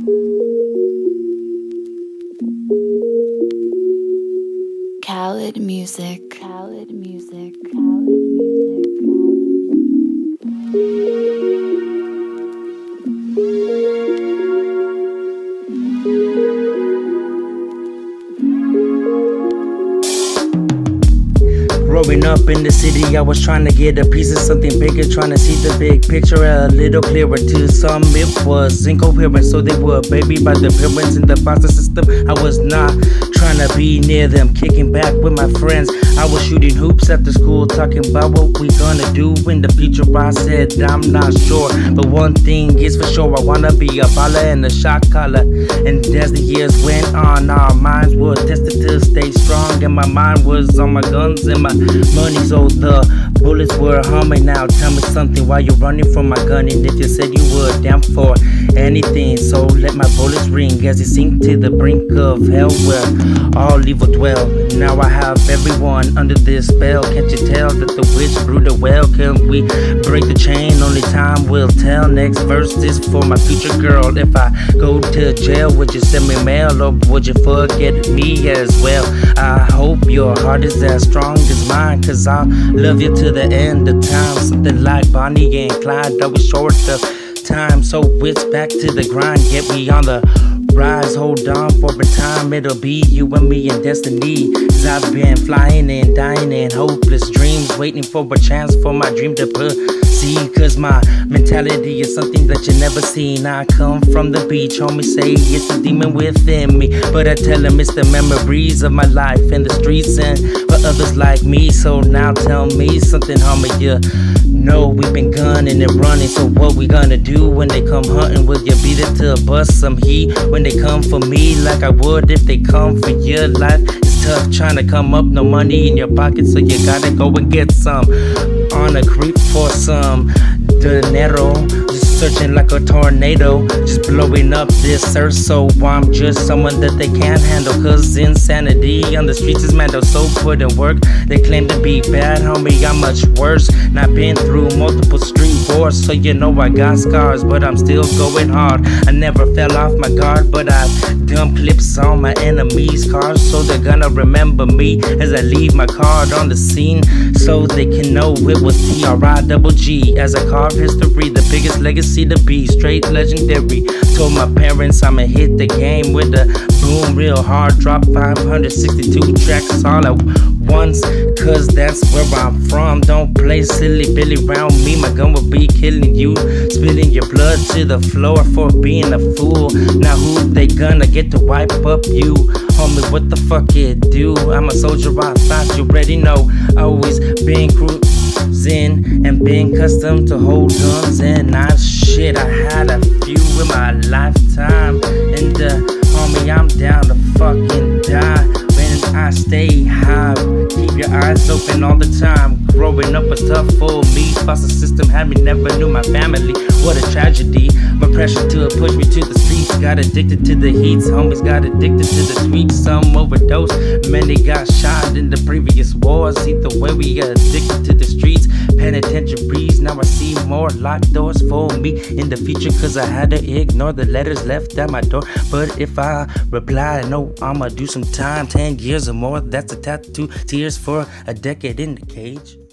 Khaled Music. Khaled Music. Growing up in the city, I was trying to get a piece of something bigger, trying to see the big picture a little clearer. To some it was incoherent, so they were baby by the parents in the foster system. I was not trying to be near them, kicking back with my friends. I was shooting hoops after school, talking about what we gonna do in the future. I said I'm not sure, but one thing is for sure, I wanna be a baller and a shot caller. And as the years went on, our minds were tested to stay strong, and my mind was on my guns and my money, so the bullets were humming. Now tell me something, why you running from my gun? And if you said you were down for anything, so let my bullets ring as it sink to the brink of hell where all evil dwell. Now I have everyone under this spell. Can't you tell that the witch brewed a well? Can we break the chain? Only time will tell. Next verse is for my future girl. If I go to jail, would you send me mail, or would you forget me as well? I hope your heart is as strong as mine, cause I'll love you to the end of time. Something like Bonnie and Clyde, always short of time, so it's back to the grind. Get me on the rise, hold on for a time. It'll be you and me and destiny, cause I've been flying and dying in hopeless dreams, waiting for a chance for my dream to proceed. Cause my mentality is something that you never seen. I come from the beach, homie say it's a demon within me, but I tell them it's the memories of my life in the streets and for others like me. So now tell me something, homie, you know we've been gunning and running, so what we gonna do when they come hunting? Will you be there to bust some heat when they come for me, like I would if they come for your life? It's tough trying to come up, no money in your pocket, so you gotta go and get some on a creep for some dinero. Just searching like a tornado, just blowing up this earth, so I'm just someone that they can't handle. Cause insanity on the streets is mando, so put in work. They claim to be bad, homie, I'm much worse. Not been through multiple street wars, so you know I got scars, but I'm still going hard. I never fell off my guard, but I've done clips on my enemies' cars, so they're gonna remember me as I leave my card on the scene, so they can know it was TRIGG. As I carve history, the biggest legacy to be straight legendary. Told my parents I'ma hit the game with a boom real hard, drop 562 tracks all at once, cause that's where I'm from. Don't play silly Billy round me, my gun will be killing you, spilling your blood to the floor for being a fool. Now who they gonna get to wipe up you? Homie, what the fuck it do? I'm a soldier, I thought you already know. Always been cruising and been accustomed to hold guns and knives. Shit, I had a few in my lifetime, and homie, I'm down to fucking die. When I stay high, keep your eyes open all the time. Growing up was tough for me, foster system had me, never knew my family. What a tragedy, my pressure to push me to the streets. Got addicted to the heats, homies got addicted to the sweets. Some overdose, many got shot in the previous wars. Either way, we got addicted to the streets. Penitentiaries, now I see more locked doors for me in the future, cause I had to ignore the letters left at my door. But if I reply, no, I'ma do some time, 10 years or more. That's a tattoo, tears for a decade in the cage.